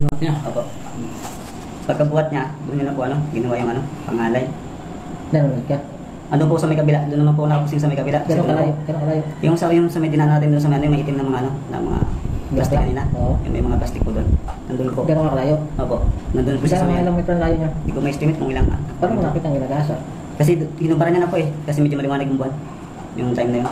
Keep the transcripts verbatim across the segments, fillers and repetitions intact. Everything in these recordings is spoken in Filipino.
Buhat niya? Opo. Pagkabuhat niya, doon niya na po ano, ginawa yung ano, pangalay. Nanonood ka? Ano po sa may kabila, doon naman po nakapusing sa may kabila. Pero kalayo, pero kalayo. Yung sa yung sa may dinan natin doon sa may ano, yung may itim na mga ano, na mga plastic Basta? kanina. Oo. Yung may mga plastic po doon. Nandun po. Pero kalayo. Opo. Nandun po siya Isa sa may. mga ilang metro layo niya. Hindi ko ma-estimate kung ilang. Paano mo nakita ang ilagasa? Kasi hinumparan niya na po eh. Kasi medyo maliwanag yung buwan. Yung time na yun.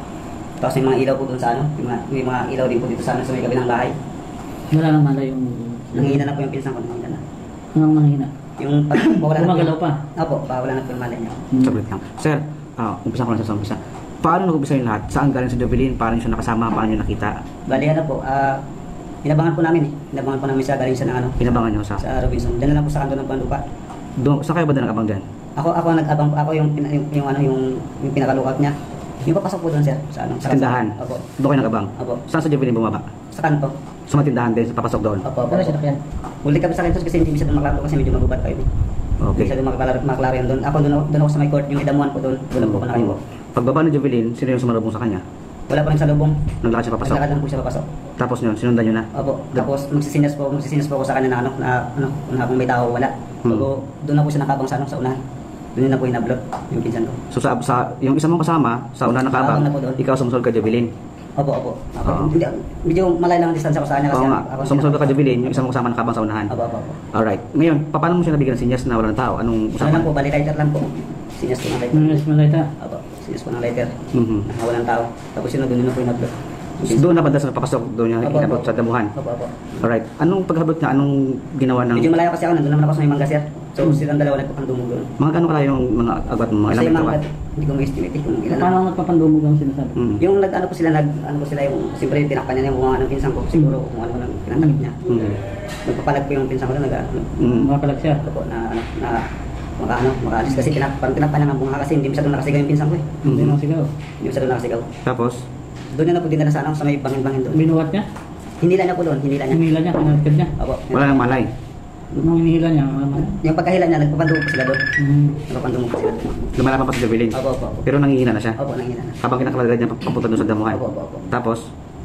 Tapos may mga ilaw po doon sa ano. Yung mga, may mga ilaw din po dito sa ano, sa may kabilang bahay. Wala nang malay yung... Nangihina na po yung pinsan ko. Nangihina na. Anong nanghina? Yung pag wala na po. Gumagalaw pa? Opo. Wala na po yung malay niya. Hmm. Saglit lang. Sir, ah, umpisa ko lang sa umpisa. Paano nag-umpisa yung lahat? Saan galing sa Jovelyn? Paano nyo siya nakasama? Paano nyo nakita? Bali ano po. Ah, inabangan po namin eh. Inabangan po namin siya galing siya ng ano. Pinabangan nyo sa... Sa Robinson. Diyan na lang po sa kanto ng Pandupa. Doon, saan kayo ba doon nag-abang dyan? Ako ako ang nag-abang ako yung, pina- yung, yung ano yung yung pinaka-lookout niya. Yung papasok po doon sir sa ano Sa tindahan? Opo. Doon kayo nag-abang? Opo. Saan sa Jovelyn bumaba? Sa kanto. Sa mga tindahan din, sa papasok doon? Opo. Opo. Ano siya nakyan? Huli kami sa kanto kasi hindi siya doon maklaro kasi medyo magubat kayo. Okay. Hindi siya doon maklaro, maklaro yan doon. Ako doon ako- doon ako sa may court yung idamuan po doon. Doon po ako nakayo. Pagbaba ng Jovelyn, sino yung sumarubong sa kanya? Wala pa rin sa lubong. Naglakad siya papasok? Naglakad lang po siya papasok. Tapos yun, sinundan nyo na? Opo. Tapos magsisinyas po, magsisinyas po ako sa kanya na ano na ano kung habang may tao wala. Hmm. So doon na po siya nakabang sa ano sa unahan. Doon na po inablot yung pinsan ko. So sa, sa yung isa mong kasama, sa una nakabang, Nakabang na po doon. ikaw sumusunod ka Jovelyn? Opo, opo. Ako, Oo. hindi, medyo malayo lang ang distansya ko sa kanya kasi Oo nga, ako sumusunod ka Jovelyn, yung isa mong kasama nakabang sa unahan? Opo, opo, opo. Alright. Ngayon, pa- paano mo siya nabigyan ng sinyas na wala ng tao? Anong Ano usapan? lang po, bali lighter lang po. Sinyas po ng lighter. Nangyas malayta? Opo, sinyas po ng lighter. Mhm. Nakawalan tao. Tapos yun na doon na po inablot. So, doon na banda sa papasok, doon niya Opo, inabot opo. sa damuhan? Opo, opo. Alright. Anong paghabot niya? Anong ginawa ng... Medyo malayo kasi ako, nandun naman ako sa may mangga sir. So silang dalawa nagpapandumog doon. Mga gano'n kalayo yung mga agwat mo? Mga Kasi ilang yung metro mangga, ba? hindi ko ma-estimate eh kung ilan. Paano ang nagpapandumog ang sinasabi? Mm. Yung nag ano po sila, nag ano po sila yung, siyempre tinakpan niya yung mga ano pinsan ko. Siguro kung ano nang pinantakip niya. Mm. Nagpapalag po yung pinsan ko na nag ano. Mm. Makapalag siya? Opo, na ano, na maka ano, makaalis kasi tinap, parang tinakpan niya ng bunga kasi hindi masyadong nakasigaw yung pinsan ko eh. Hindi Mhm. naman sigaw. Hindi masyadong nakasigaw. Tapos? Doon na na po dinala sa ano, sa may bangin-bangin doon. Binuhat niya? Hinila niya po doon, hinila niya. Hinila niya? Pinagkad niya? Opo. Wala nang malay. Nung hinihila niya, alam mo? Yung pagkahila niya, nagpapandungog po sila doon. Hmm. Nagpapandungog po sila doon. Lumalaban pa sa Jovelyn. Opo, opo, opo. Pero nangihina na siya. Opo, nangina na. Habang kinakalagay niya papunta doon sa damuhan. Opo, opo, opo. Tapos?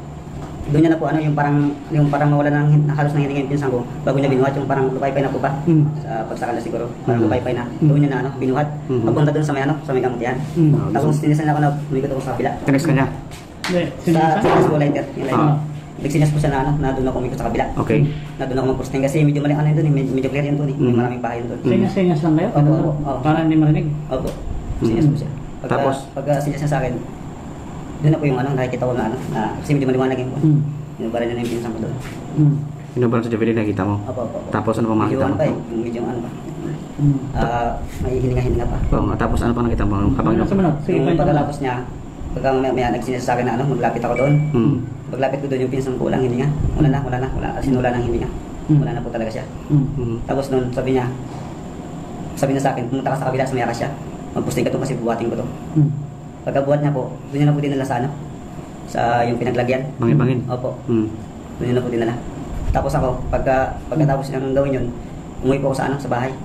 Doon niya na po ano, yung parang, yung parang mawala ng hin- halos ng hininga yung pinsan ko. Bago niya binuhat, yung parang lupay-pay na po ba? Hmm. Sa pagsakala siguro. Parang Mhm. lupay-pay na. Hmm. Doon niya na ano, binuhat. Mhm. Papunta doon sa may ano, sa may kamutihan. Hmm. Tapos tinisan ako na umikot ako sa kabila. Tinex ka niya? Hindi, Sa sinasa? sinas po lighter. Yung lighter. Ah. Nagsinas po siya na ano, na doon ako umikot sa kabila. Okay. Na doon ako mag-posting kasi medyo mali ano yun doon, eh, medyo, medyo clear yun doon eh. May Mhm. maraming bahay yun doon. Mm. Senyas-senyas lang kayo? Opo, opo, opo. Para hindi marinig? Opo. Sinas po siya. Pagka, Tapos? Pagka sinas niya sa akin, doon na po yung ano, nakikita ko na ano, na, kasi medyo maliwanag yung Hmm. yung parang na yung pinsan ko doon. Hmm. Pinubaran sa Jovelyn, nakikita mo? Opo, opo, opo. Tapos ano pa Medyo makita ano mo? pa eh, yung medyo ano pa. Hmm. Ah, may hininga-hininga pa. Oo nga, tapos ano pa nakita mo? Habang Ano sa manok? Sige, Yung kwento mo. pagkalapos niya, pagka may, may nagsinas sa akin na ano, maglapit ako doon. Hmm. Paglapit ko doon yung pinsan ko, walang hininga. Wala na, wala na, wala. As in, wala nang hininga. Hmm. Wala na po talaga siya. Hmm. Hmm. Tapos noon, sabi niya, sabi niya sa akin, pumunta ka sa kabila sa may akasya. Magpusting ka to kasi buhatin ko to. Hmm. Pagkabuhat niya po, doon niya na po dinala sa ano, sa yung pinaglagyan. Bangin-bangin? Opo, Hmm. doon niya na po dinala. Tapos ako, pagka, pagkatapos niyang gawin yun, umuwi po ako sa ano, sa bahay.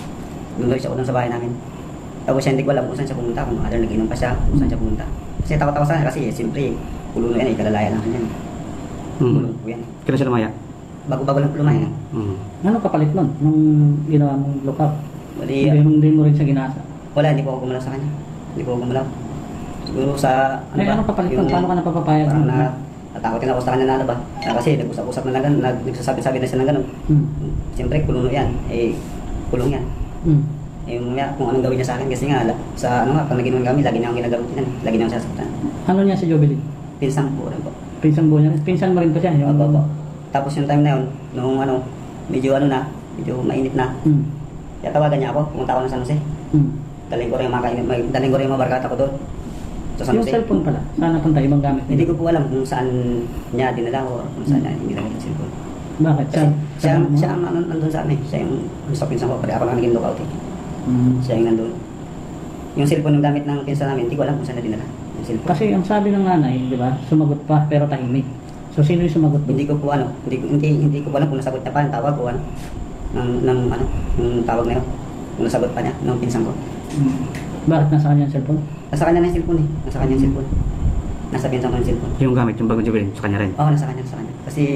Doon siya ko doon sa bahay namin. Tapos siya hindi ko alam kung saan siya pumunta, kung ano, nag-inom pa siya, kung saan siya pumunta. Kasi takot ako sa kanya kasi eh, siyempre, pulo na yan eh, kalalayan lang yan. Hmm. Pulo po yan. Kailan siya lumaya? Bago-bago lang po lumayan. Hmm. Ano kapalit nun? Nung ginawa mong lookout? Bali, Hindi, hindi mo rin siya ginasa. wala, hindi po ako gumalaw sa kanya. Hindi po ako gumalaw. Siguro sa, ano Ay, ba? ano kapalit nun? Paano ka napapapayag? Parang na, natakotin ako sa kanya na ano ba? Ah, kasi nag-usap-usap na lang ganun, nag, nagsasabi-sabi na siya ng ganun. Hmm. Siyempre, kulong yan. Eh, kulong yan. Hmm. Eh, mamaya kung anong gawin niya sa akin kasi nga, la- sa ano nga, pag naginuman kami, lagi niya akong ginagawa yan. Lagi niya akong sasaktan. Ano niya si Jovelyn? Pinsang po rin po. Pinsan buo niya? Pinsan mo rin pa siya? Yung... Opo, opo. Tapos yung time na yun, nung ano, medyo ano na, medyo mainit na. Hmm. Kaya tawagan niya ako, pumunta ako ng San Jose. Hmm. Daling ko rin yung mga kainit, may- daling ko rin yung mga barkata ko doon. Sa San Yung Jose. cellphone pala, saan napunta? Ibang gamit? Hindi ko po alam kung saan niya dinala o kung saan niya ginamit yung cellphone. Bakit? Kasi siya, saan- siya ang ano, nandun sa amin. Siya yung ano sa pinsan ko, pati ako lang naging lookout eh. Hmm. Siya yung nandun. Yung cellphone yung gamit ng pinsan namin, hindi ko alam kung saan na dinala. Yung cellphone. Kasi ang sabi ng nanay, di ba, sumagot pa pero tahimik. So sino yung sumagot doon? Hindi ko po ano, hindi, ko- hindi, hindi ko po alam kung nasagot niya pa ang tawag o ano. Ng, ng ano, yung tawag na yun. Kung nasagot pa niya, ng pinsan ko. Hmm. Bakit nasa kanya ang cellphone? Nasa kanya na yung cellphone eh. Nasa kanya yung cellphone. Nasa pinsan ko yung cellphone. Yung gamit, yung bagong Jovelyn, sa kanya rin. Oo, nasa kanya, nasa kanya. Kasi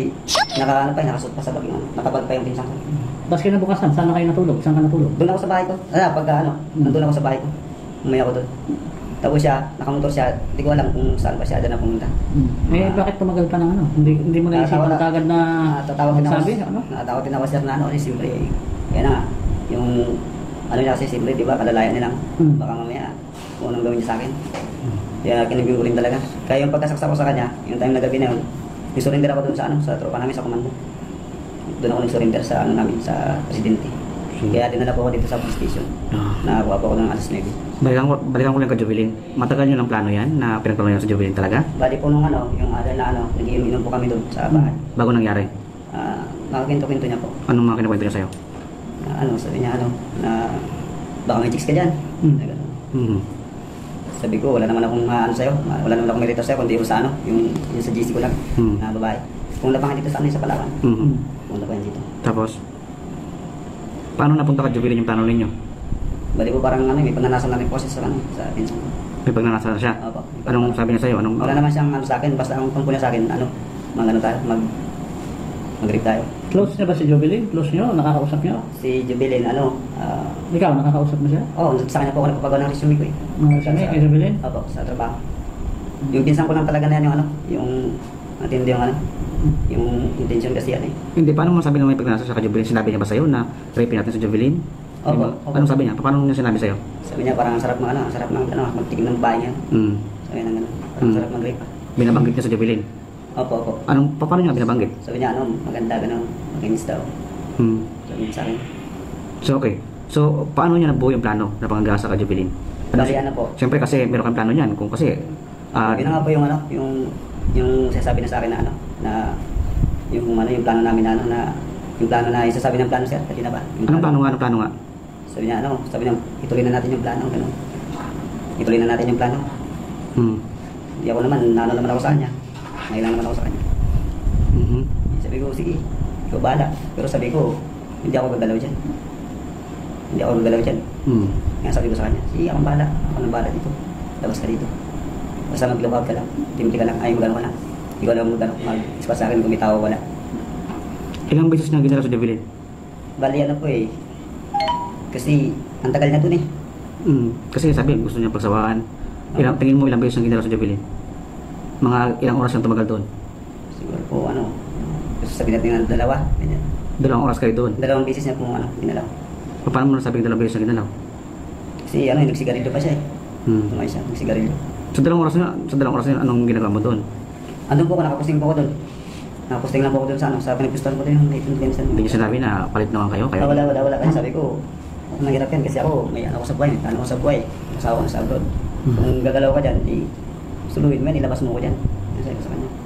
Naka, ano pa, nakasuot pa sa bag, ano, nakabag pa yung pinsan ko. Tapos kinabukasan, saan na kayo natulog? Saan ka natulog? Doon ako sa bahay ko. Ah, pagka ano, Hmm. nandun ako sa bahay ko. Umaya ako doon. Tapos siya, nakamotor siya, hindi ko alam kung saan ba siya doon na pumunta. Hmm. Eh, Ah. bakit tumagal ka ng ano? Hindi, hindi mo naisipan Nakatawa- kagad na Natatawag din ako. sabi, ano? Natatawag din ako sir na ano, eh, siyempre, eh, kaya na nga, yung, ano niya kasi siyempre, di ba, kalalayan nilang, Hmm. baka mamaya, kung anong gawin niya sa akin. Kaya kinibig ko rin talaga. Kaya yung pagkasaksa ko sa kanya, yung time na gabi na yun, nag-surrender ako doon sa ano, sa tropa namin, sa komando. Doon ako nag-surrender sa ano namin, sa presidente. Kaya dinala po ako dito sa police station. Ah. Nakakuha po ako ng alas nine. Balikan ko, balikan ko lang ka Jubilin. Matagal nyo ng plano yan na pinagplano nyo sa Jubilin talaga? Bali po nung ano, yung other na ano, nag-inom po kami doon sa bahay. Bago nangyari? Ah, nakakinto-kinto niya po. Anong mga kinakwento niya sa'yo? Na, ano, sabi niya ano, na baka may chicks ka dyan. Hmm. Na ganun. Hmm. Sabi ko, wala naman akong maano sa'yo. Ma- Wala naman akong merito sa'yo, kundi yung sa ano, yung, yung sa G C ko lang, Hmm. na babae. Pumunta pa nga dito sa ano, sa Palawan. Hmm. Pumunta pa yan dito. Tapos, paano napunta ka Jubilin yung plano ninyo? Bali ko parang ano, may pagnanasan na rin po siya sa ano, sa pinsan ko. May pagnanasa na siya? Opo. Anong sabi niya sa'yo? Anong, Wala naman siyang ano sa akin, basta ang tungkol niya sa akin, ano, mag ano tayo, mag, mag-grip tayo. Close niya ba si Jubilin? Close niyo? Nakakausap niyo? Si Jubilin, ano, ah, Ikaw, nakakausap mo siya? oh, sa kanya po ako nagpapagawa ng resume ko eh. Mga sani, kay Jubilin? Opo, sa trabaho. Yung pinsan ko lang talaga na yan yung ano, yung matindi yung ano, yung intention kasi yan eh. Hindi, paano mo sabi na may pagnanasa siya ka Jubilin? Sinabi niya ba sa'yo na rape natin sa Jubilin? Opo, Diba? opo. Anong sabi niya? Paano niya sinabi sa'yo? Sabi niya parang ang sarap ng ano, ang sarap ng ano, magtigil ng bahay niya. Hmm. Sabi niya gano'n, parang Hmm. sarap mag-rape ah. Binabanggit niya sa Jubilin. Opo, opo. Anong, pa- paano niya binabanggit? Sabi niya ano, maganda gano'n, makinis daw. Hmm. Sabi niya sa akin. So, okay. So, paano niya nabuo yung plano na pangagasa ka Jubilin? Bali ano po, Siyempre kasi meron kang plano niyan. Kung kasi, ah, yun na nga po yung ano, yung, yung sasabi na sa akin na ano, na yung ano, yung plano namin na ano, na yung plano na isasabi ng plano sir, kanina ba? Yung anong plano nga? Anong plano nga? Sabi niya ano, sabi niya, ituloy na natin yung plano, gano'n. Ituloy na natin yung plano. Hmm. Hindi ako naman, naano naman ako sa kanya. Nailang naman ako sa kanya. Mhm. Sabi ko, sige, ikaw bahala. Pero sabi ko, hindi ako gagalaw dyan. Hindi ako gagalaw dyan. Hmm. Kaya sabi ko sa kanya, sige, akong bahala. Ako nang bahala dito. Labas ka dito. Basta mag-lookout ka lang. Timti ka lang. Ay, magano ka lang. Ikaw lang magano. Mag-ispa sa akin kung may tao wala. Ilang beses niya ginala sa Jubilin? Bali, ano po eh. Kasi, ang tagal na dun eh. Hmm. Kasi sabi, gusto niya pagsawaan. Ilang, tingin mo ilang beses niya ginala sa Jubilin? Mga ilang oras yung tumagal doon? Siguro po, ano. Gusto sabihin natin ng dalawa. Ganyan. Dalawang oras kayo doon. Dalawang beses niya po, ano, ginalaw. Paano mo nasabing dalawang beses na ginalaw? Kasi, ano, nagsigarilyo pa siya eh. Hmm. Tumayo siya, nagsigarilyo. Sa dalawang oras na, sa dalawang oras na, anong ginagawa mo doon? Andun po ako, nakapusting po ako doon. Nakapusting lang po ako doon sa ano, sa pinagpustuhan ko doon yung Nathan Benson. Hindi niya sinabi na palit naman kayo? Kayo? Ah, wala, wala, wala. Kasi sabi ko, ako nanghirap yan kasi ako, may ano ko sa buhay, may ano ko sa buhay. Asawa ko na sa abroad. Hmm. Kung gagalaw ka dyan, di, suluhin mo yan, ilabas mo ko dyan. Yan sabi ko sa kanya.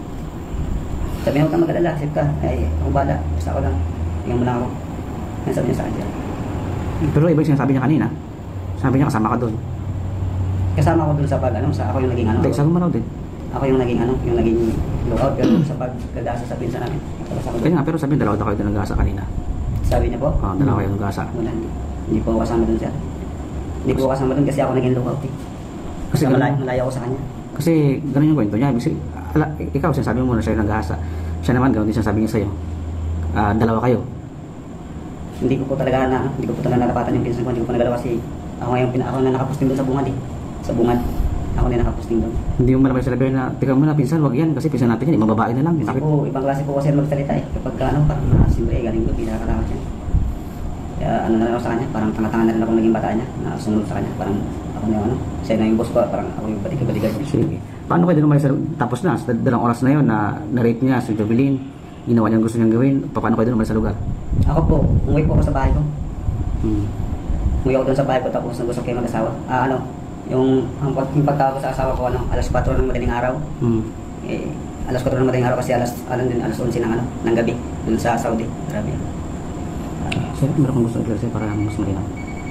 Sabi niya, huwag kang mag-alala, safe ka. Ay, ako bala, basta ako lang. Tingnan mo lang ako. Yan sabi niya sa kanya. Pero iba yung sinasabi niya kanina. Sabi niya kasama ka doon. Kasama ko doon sa pag, ano, sa ako yung naging ano. Hindi, sabi mo raw din. Ako yung naging ano, yung naging lookout, pero sa pagkagasa sa pinsa namin. Tapos ako Kaya doon. nga, pero sabi niya dalawa daw kayo doon nag-asa kanina. Sabi niya po, Ah, dalawa kayo nag-asa. wala, hindi, hindi po ako kasama doon siya. Hindi po ako kasama doon kasi ako naging lookout eh. Kasi Kasi ganun- malayo, malayo ako sa kanya. Kasi ganun yung kwento niya. Ibig sabihin, ala, ikaw, sinasabi mo na siya yung nag-asa. Siya naman, ganun din sinasabi niya sa'yo. Ah, dalawa kayo. Hindi ko po talaga na, hindi ko po talaga natapatan yung pinsan ko, hindi ko po nagalaw kasi ako yung pina, ako na nakapusting doon sa bungad eh. Sa bungad. Ako na yung nakapusting doon. Hindi mo malaman sinabi na, tika mo na, pinsan, wag yan. Kasi pinsan natin yan, ibang babae na lang. Kasi Bakit? po, ibang klase po kasi magsalita eh. Kapag ka, ano, parang uh, siyempre, galing doon, pinakatakot siya. Kaya ano na lang ako sa kanya, parang tanga-tanga na rin ako naging bata niya, na sumunod sa kanya, parang ako na yung ano, siya na yung boss ko, parang ako yung balikan-balikan niya. Sige. Paano kayo din umalis sa- tapos na, sa dalawang oras na yun na na-rape niya si Jovelyn, ginawa niya ang gusto niyang gawin, pa- paano kayo din umalis sa lugar? Ako po, umuwi po ako sa bahay ko. Hmm. Umuwi ako doon sa bahay ko, tapos nag-usap kayo mag-asawa. Ah, ano, yung, ang, pag- yung pagtawag ko sa asawa ko, ano, alas kwatro ng madaling araw. Hmm. Eh, alas kwatro ng madaling araw kasi alas, alam din, alas onse ng, ano, ng gabi, doon sa Saudi Arabia. So, meron kang gusto i-clarify para mas malinaw.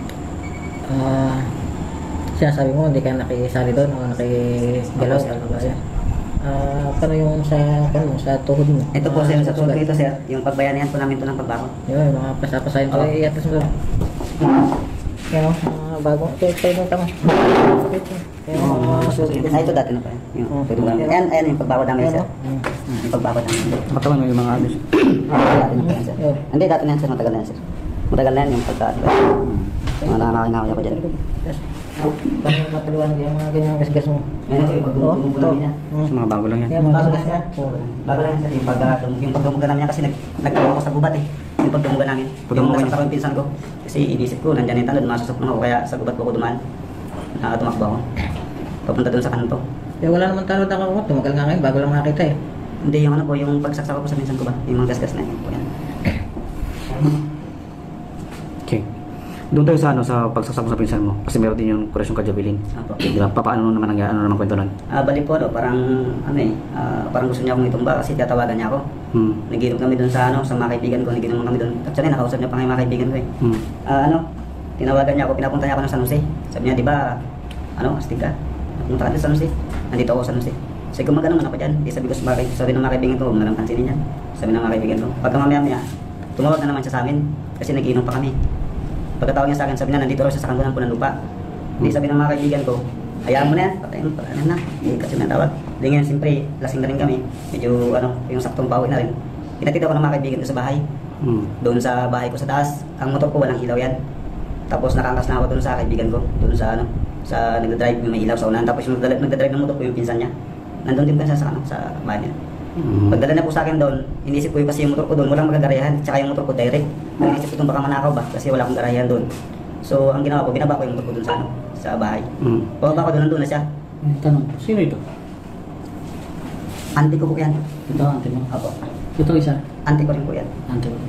Ah, sinasabi mo hindi ka nakisali doon o nakigalaw Opo, sir. ano ba yan? Ah, pero yung sa ano, sa tuhod mo. Ito po, ah, sir, sa sugat. tulog dito, sir, yung pagbayanihan po namin ito ng pagbaho. Yun, mga pasapasahin ko Oh. eh, iatas mo. Yan o, mga bagong. Ito, ito, ito, tama. Ito, yan o, mga sulit. Ah, ito dati na pa yan. Yung, Oh. pwede mo lang. Ayan, ayan yung pagbakod namin, Yan sir. o. Mm. Yung pagbakod namin. Katawan mo yung mga alis. Ah, dati na pa yan, sir. Yun. Hindi, dati na yan, sir. Matagal na yan, sir. Matagal na yan yung pagka... Mga nakakinawa niya ko dyan. Yes. Paano mapaliwanag yung mga ganyang gasgas mo? Ayan, sir, yung Oo, pagdumugo ito. namin yan. Mm. Sa mga bago lang yan. Yan, mga gasgas yan. Oo. Bago lang yan, sir. Yung pagdumugo yung pagdumugo namin yan kasi nag, nagkaroon ako sa gubat eh. Yung pagdumugo namin. Yung Pagdumugo nasaksak niya. ko yung pinsan ko. Kasi inisip ko, nandyan yung tanod, masusok na ako. Kaya sa gubat ko ako dumaan. Ah, tumakbo ako. Papunta doon sa kanto. Eh, wala naman tanod na kakumot. Tumagal nga ngayon, bago lang nakita eh. Hindi, yung ano po, yung pagsaksak ko sa pinsan ko ba? Yung mga gasgas na yun po yan. Okay. Doon tayo sa ano sa pagsasama sa pinsan mo kasi meron din yung Operasyon Kajabilin. Apo. Di ba? Pa- Paano naman ang ano naman kwento nun? Ah, balik po, no, parang ano eh, ah, parang gusto niya akong itumba kasi tatawagan niya ako. Hmm. Naginom kami doon sa ano, sa mga kaibigan ko, naginom kami doon. Actually, nakausap niya pa nga yung mga kaibigan ko eh. Hmm. Ah, ano, tinawagan niya ako, pinapunta niya ako ng San Jose. Sabi niya, di ba, ano, astig ka? Napunta ka din sa San Jose. Nandito ako sa San Jose. Sabi ko, magano man ako dyan. Di sabi ko sa mga, sabi ng mga kaibigan ko, huwag na lang pansinin niya. Sabi ng mga kaibigan ko. Pagka mamaya niya, tumawag na naman siya sa amin kasi nagiinom pa kami. Pagkatawag niya sa akin, sabi niya, nandito raw siya sa kantunan po ng lupa. Di sabi ng mga kaibigan ko, hayaan mo na yan, patayin mo, patayin na. Di kasi may tawag. Di ngayon, siyempre, lasing na rin kami. Medyo, ano, yung saktong bawi na rin. Pinatid ako ng mga kaibigan ko sa bahay. Hmm. Doon sa bahay ko sa taas, ang motor ko walang ilaw yan. Tapos nakangkas na ako doon sa kaibigan ko, doon sa ano, sa nagdadrive, may ilaw sa unahan. Tapos yung nagdadrive, nagdadrive ng motor ko yung pinsan niya. Nandun din pa siya sa, ano, sa bahay niya. Hmm. Pagdala na po sa akin doon, inisip ko yung kasi yung motor ko doon, walang magagarayahan, tsaka yung motor ko direct. Inisip ko doon baka manakaw ba, kasi wala akong garayahan doon. So, ang ginawa ko, binaba ko yung motor ko doon sa ano, sa bahay. Hmm. Pababa ko doon, nandun na siya. May tanong, sino ito? Auntie ko po yan. Ito, ante mo. Apo. Ito isa, Auntie ko rin po yan. ante mo.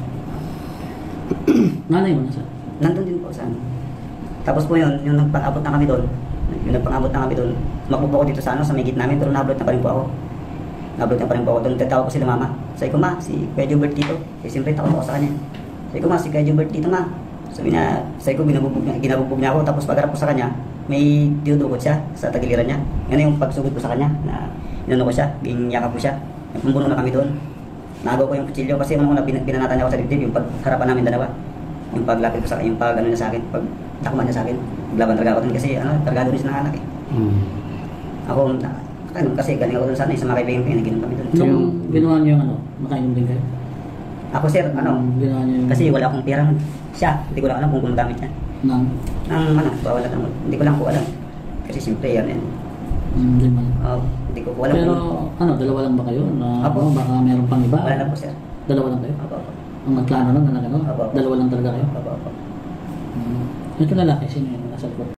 Nanay mo nasa? Nandun din po sa ano. Tapos po yun, yung nagpang-abot na kami doon, yung nagpang-abot na kami doon, makbo po ako dito sa ano, sa may gitna namin, pero nablot na pa rin po ako. Nablot na pa rin po ako doon, tatawag ko sila mama. Sabi ko, ma, si Kuya Jubert dito. Eh, siyempre, takot ako sa kanya. Sabi ko, ma, si Kuya Jubert dito, ma. Sabi niya, sabi ko, ginabubog niya, ginabubog niya ako, tapos pagharap ko sa kanya, may dinudukot siya sa tagiliran niya. Yan yung pagsugod ko sa kanya, na inano ko siya, ginyakap ko siya. Pumbuno na kami doon. Nagaw ko yung kutsilyo kasi nung una bin- binanatan niya ako sa dibdib, yung pagharapan namin dalawa. Yung paglapit ko sa yung pag ano niya sa akin, pag takman niya sa akin. Laban talaga ako dun kasi ano, targado rin siya ng anak eh. Hmm. Ako, na, ano, kasi galing ako dun sana, sa mga kaibigan ko, naginom kami dun. Nung yung- ginawa niyo yung ano, makainom din kayo? Ako sir, ano, Nung ginawa niyo yung... kasi wala akong pera nun. Siya, hindi ko lang alam kung kung gamit niya. Nang... Nang ano, bawal na gamot. Hindi ko lang po alam. Kasi siyempre yan, yan. Hindi man. Uh, hindi ko po alam Pero kung... ano, dalawa lang ba kayo? Na, Apo. ano, baka meron pang iba? Wala na po sir. Dalawa lang kayo? Apo, apo. Ang nagplano nun na ano? Apo, apo. Dalawa lang talaga kayo? Apo, apo. Hmm. Ito lalaki, sino yun? Nasa likod?